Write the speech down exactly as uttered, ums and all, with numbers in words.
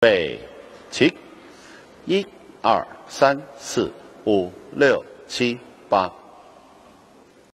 备，起！一、二、三、四、五、六、七、八。